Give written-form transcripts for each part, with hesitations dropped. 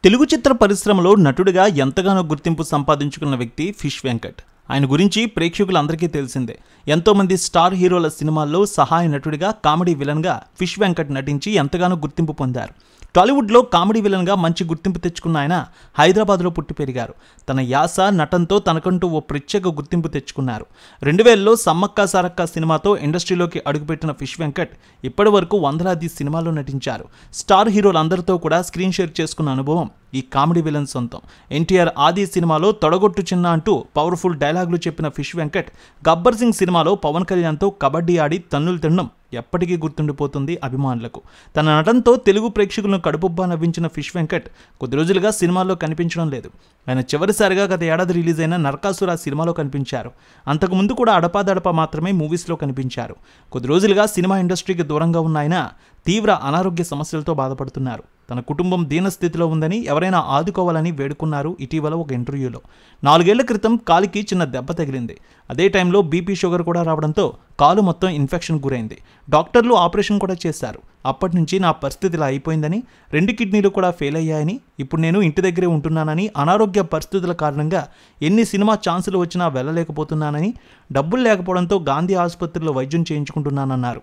తెలుగు చిత్ర పరిశ్రమలో నటుడిగా ఎంతగానో గుర్తింపు సంపాదించుకున్న వ్యక్తి ఫిష్ వెంకట్. ఆయన గురించి ప్రేక్షకులందరికీ తెలిసిందే. ఎంతోమంది స్టార్ హీరోల సినిమాల్లో సహాయ నటుడిగా, కామెడీ విలన్గా ఫిష్ వెంకట్ నటించి ఎంతగానో గుర్తింపు పొందారు. టాలీవుడ్లో కామెడీ విలన్గా మంచి గుర్తింపు తెచ్చుకున్న ఆయన హైదరాబాద్లో పుట్టి పెరిగారు. తన యాస, నటనతో తనకంటూ ఓ ప్రత్యేక గుర్తింపు తెచ్చుకున్నారు. 2000లో సమ్మక్క సారక్క సినిమాతో ఇండస్ట్రీలోకి అడుగుపెట్టిన ఫిష్ వెంకట్ ఇప్పటి వరకు వందలాది సినిమాల్లో నటించారు. స్టార్ హీరోలందరితో కూడా స్క్రీన్ షేర్ చేసుకున్న అనుభవం ఈ కామెడీ విలన్ సొంతం. ఎన్టీఆర్ ఆది సినిమాలో తొడగొట్టు చిన్న అంటూ పవర్ఫుల్ డైలాగులు చెప్పిన ఫిష్ వెంకట్ గబ్బర్ సింగ్ సినిమాలో పవన్ కళ్యాణ్తో కబడ్డీ ఆడి తన్నులు తినడం ఎప్పటికీ గుర్తుండిపోతుంది అభిమానులకు. తన నటనతో తెలుగు ప్రేక్షకులను కడుపుబ్బా నవ్వించిన ఫిష్ వెంకట్ కొద్ది రోజులుగా సినిమాల్లో కనిపించడం లేదు. ఆయన చివరిసారిగా గత ఏడాది రిలీజ్ అయిన నరకాసుర సినిమాలో కనిపించారు. అంతకుముందు కూడా అడపాదడపా మాత్రమే మూవీస్లో కనిపించారు. కొద్ది రోజులుగా సినిమా ఇండస్ట్రీకి దూరంగా ఉన్న ఆయన తీవ్ర అనారోగ్య సమస్యలతో బాధపడుతున్నారు. తన కుటుంబం దీనస్థితిలో ఉందని, ఎవరైనా ఆదుకోవాలని వేడుకున్నారు. ఇటీవల ఒక ఇంటర్వ్యూలో 4 ఏళ్ల క్రితం కాలికి చిన్న దెబ్బ తగిలింది. అదే టైంలో బీపీ, షుగర్ కూడా రావడంతో కాలు మొత్తం ఇన్ఫెక్షన్ గురైంది. డాక్టర్లు ఆపరేషన్ కూడా చేశారు. అప్పటి నుంచి నా పరిస్థితి ఇలా అయిపోయిందని, 2 కిడ్నీలు కూడా ఫెయిల్ అయ్యాయని, ఇప్పుడు నేను ఇంటి దగ్గరే ఉంటున్నానని, అనారోగ్య పరిస్థితుల కారణంగా ఎన్ని సినిమా ఛాన్సులు వచ్చినా వెళ్ళలేకపోతున్నానని, డబ్బులు లేకపోవడంతో గాంధీ ఆసుపత్రిలో వైద్యం చేయించుకుంటున్నానన్నారు.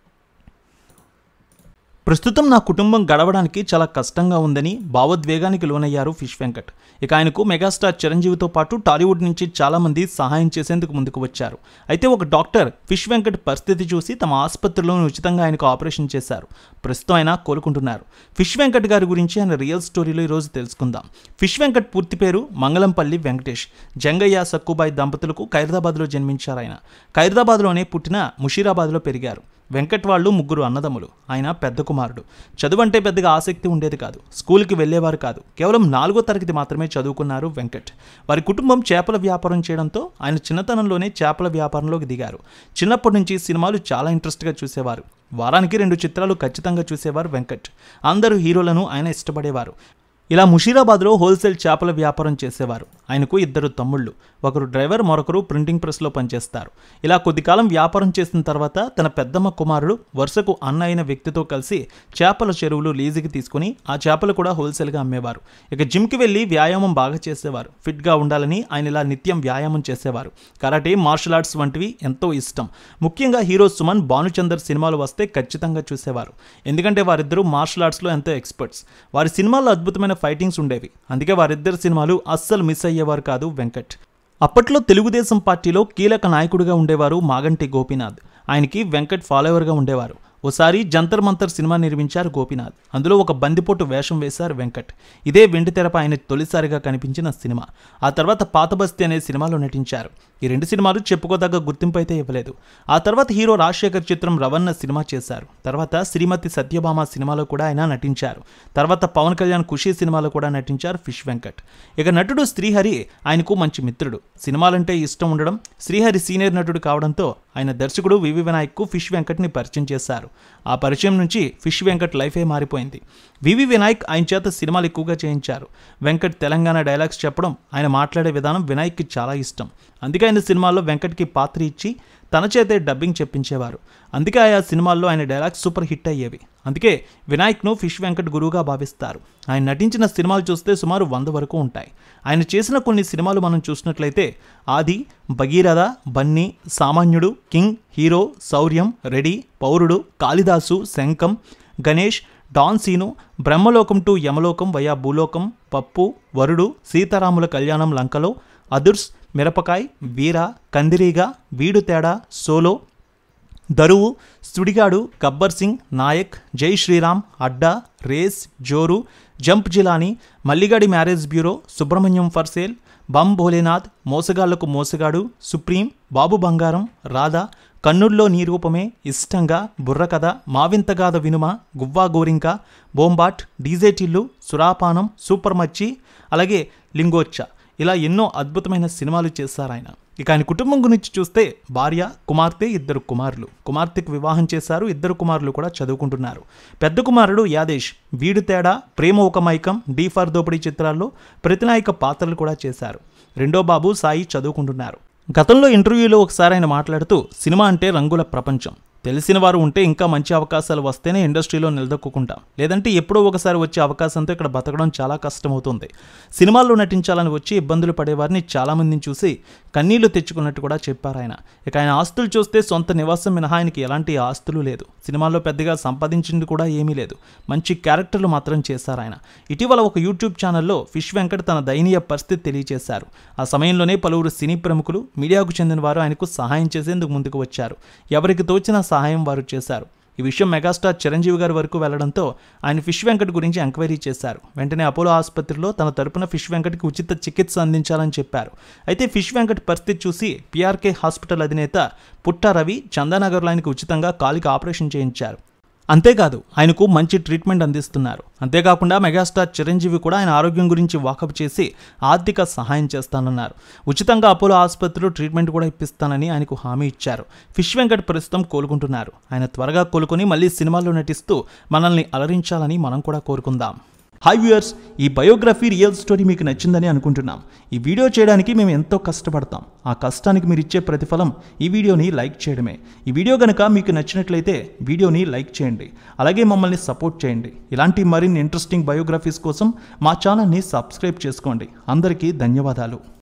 ప్రస్తుతం నా కుటుంబం గడవడానికి చాలా కష్టంగా ఉందని భావోద్వేగానికి లోనయ్యారు ఫిష్ వెంకట్. ఇక ఆయనకు మెగాస్టార్ చిరంజీవితో పాటు టాలీవుడ్ నుంచి చాలామంది సహాయం చేసేందుకు ముందుకు వచ్చారు. అయితే ఒక డాక్టర్ ఫిష్ వెంకట్ పరిస్థితి చూసి తమ ఆసుపత్రిలోనే ఉచితంగా ఆయనకు ఆపరేషన్ చేశారు. ప్రస్తుతం ఆయన కోలుకుంటున్నారు. ఫిష్ వెంకట్ గారి గురించి ఆయన రియల్ స్టోరీలో ఈరోజు తెలుసుకుందాం. ఫిష్ వెంకట్ పూర్తి పేరు మంగళంపల్లి వెంకటేష్. జంగయ్య, సక్కుబాయి దంపతులకు ఖైరదాబాద్లో జన్మించారు. ఆయన ఖైరదాబాద్లోనే పుట్టిన ముషీరాబాద్లో పెరిగారు. వెంకట్ వాళ్ళు 3 అన్నదమ్ములు. ఆయన పెద్ద కుమారుడు. చదువు అంటే పెద్దగా ఆసక్తి ఉండేది కాదు. స్కూల్కి వెళ్ళేవారు కాదు. కేవలం 4వ తరగతి మాత్రమే చదువుకున్నారు వెంకట్. వారి కుటుంబం చేపల వ్యాపారం చేయడంతో ఆయన చిన్నతనంలోనే చేపల వ్యాపారంలోకి దిగారు. చిన్నప్పటి నుంచి సినిమాలు చాలా ఇంట్రెస్ట్గా చూసేవారు. వారానికి 2 చిత్రాలు ఖచ్చితంగా చూసేవారు వెంకట్. అందరూ హీరోలను ఆయన ఇష్టపడేవారు. ఇలా ముషీరాబాద్లో హోల్సేల్ చేపల వ్యాపారం చేసేవారు. ఆయనకు 2 తమ్ముళ్ళు. ఒకరు డ్రైవర్, మరొకరు ప్రింటింగ్ ప్రెస్లో పనిచేస్తారు. ఇలా కొద్ది కాలం వ్యాపారం చేసిన తర్వాత తన పెద్దమ్మ కుమారుడు వరుసకు అన్న అయిన వ్యక్తితో కలిసి చేపల చెరువులు లీజుకి తీసుకుని ఆ చేపలు కూడా హోల్సేల్గా అమ్మేవారు. ఇక జిమ్కి వెళ్ళి వ్యాయామం బాగా చేసేవారు. ఫిట్గా ఉండాలని ఆయన ఇలా నిత్యం వ్యాయామం చేసేవారు. కరాటే, మార్షల్ ఆర్ట్స్ వంటివి ఎంతో ఇష్టం. ముఖ్యంగా హీరో సుమన్, భానుచందర్ సినిమాలు వస్తే ఖచ్చితంగా చూసేవారు. ఎందుకంటే వారిద్దరూ మార్షల్ ఆర్ట్స్లో ఎంతో ఎక్స్పర్ట్స్. వారి సినిమాల్లో అద్భుతమైన ఫైటింగ్స్ ఉండేవి. అందుకే వారిద్దరు సినిమాలు అస్సలు మిస్ అయ్యేవారు కాదు వెంకట్. అప్పట్లో తెలుగుదేశం పార్టీలో కీలక నాయకుడిగా ఉండేవారు మాగంటి గోపీనాథ్. ఆయనకి వెంకట్ ఫాలోవర్గా ఉండేవారు. ఓసారి జంతర్ మంతర్ సినిమా నిర్మించారు గోపీనాథ్. అందులో ఒక బందిపోటు వేషం వేశారు వెంకట్. ఇదే వెండితెరపై ఆయన తొలిసారిగా కనిపించిన సినిమా. ఆ తర్వాత పాతబస్తీ అనే సినిమాలో నటించారు. ఈ 2 సినిమాలు చెప్పుకోదగ్గ గుర్తింపు అయితే ఇవ్వలేదు. ఆ తర్వాత హీరో రాజశేఖర్ చిత్రం రవణ సినిమా చేశారు. తర్వాత శ్రీమతి సత్యభామ సినిమాలో కూడా ఆయన నటించారు. తర్వాత పవన్ కళ్యాణ్ ఖుషీ సినిమాలో కూడా నటించారు ఫిష్ వెంకట్. ఇక నటుడు శ్రీహరి ఆయనకు మంచి మిత్రుడు. సినిమాలంటే ఇష్టం ఉండడం, శ్రీహరి సీనియర్ నటుడు కావడంతో ఆయన దర్శకుడు వివి వినాయక్కు ఫిష్ వెంకట్ని పరిచయం చేశారు. ఆ పరిచయం నుంచి ఫిష్ వెంకట్ లైఫే మారిపోయింది. వివి వినాయక్ ఆయన చేత సినిమాలు ఎక్కువగా చేయించారు. వెంకట్ తెలంగాణ డైలాగ్స్ చెప్పడం, ఆయన మాట్లాడే విధానం వినాయక్కి చాలా ఇష్టం. అందుకే ఆయన సినిమాల్లో వెంకట్కి పాత్ర ఇచ్చి తన చేతే డబ్బింగ్ చెప్పించేవారు. అందుకే ఆయా సినిమాల్లో ఆయన డైలాగ్స్ సూపర్ హిట్ అయ్యేవి. అందుకే వినాయక్ను ఫిష్ వెంకట్ గురువుగా భావిస్తారు. ఆయన నటించిన సినిమాలు చూస్తే సుమారు 100 వరకు ఉంటాయి. ఆయన చేసిన కొన్ని సినిమాలు మనం చూసినట్లయితే ఆది, భగీరథ, బన్నీ, సామాన్యుడు, కింగ్, హీరో, శౌర్యం, ready, Pourudu, Kalidasu, Shankham, Ganesh, don Seenu, Brahmalokam to Yamalokam via Bhulokam, Pappu, వరుడు, సీతారాముల కళ్యాణం లంకలో, అదుర్స్, మిరపకాయ్, వీర, కందిరీగా, వీడు తేడా, సోలో, దరువు, సుడిగాడు, గబ్బర్ సింగ్, నాయక్, జై శ్రీరామ్, అడ్డా, రేస్, జోరు, జంప్ జిలానీ, మల్లిగాడి marriage bureau, Subramanyam for sale, Bum Bholenath, మోసగాళ్లకు మోసగాడు, సుప్రీం, బాబు బంగారం, రాధా, కన్నుల్లో నీ రూపమే, ఇష్టంగా, బుర్రకథ, మావింతగాథ వినుమ, గువ్వా గోరింక, బోంబాట్, డీజే టిల్లు, సురాపానం, సూపర్ మచ్చి, అలాగే లింగోచ్చ, ఇలా ఎన్నో అద్భుతమైన సినిమాలు చేశారు ఆయన. ఇక ఆయన కుటుంబం గురించి చూస్తే భార్య, కుమార్తె, 2 కుమారులు. కుమార్తెకు వివాహం చేశారు. 2 కుమారులు కూడా చదువుకుంటున్నారు. పెద్ద కుమారుడు యాదేశ్ వీడు తేడా, ప్రేమ ఒక మైకం, డీ ఫర్ దోపిడీ చిత్రాల్లో ప్రతినాయక పాత్రలు కూడా చేశారు. రెండో బాబు సాయి చదువుకుంటున్నారు. గతంలో ఇంటర్వ్యూలో ఒకసారి ఆయన మాట్లాడుతూ సినిమా అంటే రంగుల ప్రపంచం, తెలిసిన వారు ఉంటే ఇంకా మంచి అవకాశాలు వస్తేనే ఇండస్ట్రీలో నిలదొక్కుంటాం, లేదంటే ఎప్పుడో ఒకసారి వచ్చే అవకాశంతో ఇక్కడ బతకడం చాలా కష్టమవుతుంది. సినిమాల్లో నటించాలని వచ్చి ఇబ్బందులు పడేవారిని చాలామందిని చూసి కన్నీళ్లు తెచ్చుకున్నట్టు కూడా చెప్పారు ఆయన. ఇక ఆయన ఆస్తులు చూస్తే సొంత నివాసం మినహా ఆయనకి ఎలాంటి ఆస్తులు లేదు. సినిమాల్లో పెద్దగా సంపాదించింది కూడా ఏమీ లేదు. మంచి క్యారెక్టర్లు మాత్రం చేశారు ఆయన. ఇటీవల ఒక యూట్యూబ్ ఛానల్లో ఫిష్ వెంకట్ తన దయనీయ పరిస్థితి తెలియజేశారు. ఆ సమయంలోనే పలువురు సినీ ప్రముఖులు, మీడియాకు చెందిన వారు ఆయనకు సహాయం చేసేందుకు ముందుకు వచ్చారు. ఎవరికి తోచిన సహాయం వారు చేశారు. ఈ విషయం మెగాస్టార్ చిరంజీవి గారి వరకు వెళ్లడంతో ఆయన ఫిష్ వెంకట్ గురించి ఎంక్వైరీ చేశారు. వెంటనే అపోలో ఆసుపత్రిలో తన తరపున ఫిష్ వెంకట్కి ఉచిత చికిత్స అందించాలని చెప్పారు. అయితే ఫిష్ వెంకట్ పరిస్థితి చూసి పీఆర్కే హాస్పిటల్ అధినేత పుట్ట రవి చందానగర్లో ఆయనకు ఉచితంగా కాలికి ఆపరేషన్ చేయించారు. అంతేకాదు ఆయనకు మంచి ట్రీట్మెంట్ అందిస్తున్నారు. అంతేకాకుండా మెగాస్టార్ చిరంజీవి కూడా ఆయన ఆరోగ్యం గురించి వాకప్ చేసి ఆర్థిక సహాయం చేస్తానన్నారు. ఉచితంగా అపోలో ఆసుపత్రిలో ట్రీట్మెంట్ కూడా ఇప్పిస్తానని ఆయనకు హామీ ఇచ్చారు. ఫిష్ వెంకట్ ప్రస్తుతం కోలుకుంటున్నారు. ఆయన త్వరగా కోలుకొని మళ్ళీ సినిమాల్లో నటిస్తూ మనల్ని అలరించాలని మనం కూడా కోరుకుందాం. హాయ్ వ్యూయర్స్, ఈ బయోగ్రఫీ రియల్ స్టోరీ మీకు నచ్చిందని అనుకుంటున్నాం. ఈ వీడియో చేయడానికి మేము ఎంతో కష్టపడతాం. ఆ కష్టానికి మీరు ఇచ్చే ప్రతిఫలం ఈ వీడియోని లైక్ చేయడమే. ఈ వీడియో కనుక మీకు నచ్చినట్లయితే వీడియోని లైక్ చేయండి. అలాగే మమ్మల్ని సపోర్ట్ చేయండి. ఇలాంటి మరిన్ని ఇంట్రెస్టింగ్ బయోగ్రఫీస్ కోసం మా ఛానల్ని సబ్స్క్రైబ్ చేసుకోండి. అందరికీ ధన్యవాదాలు.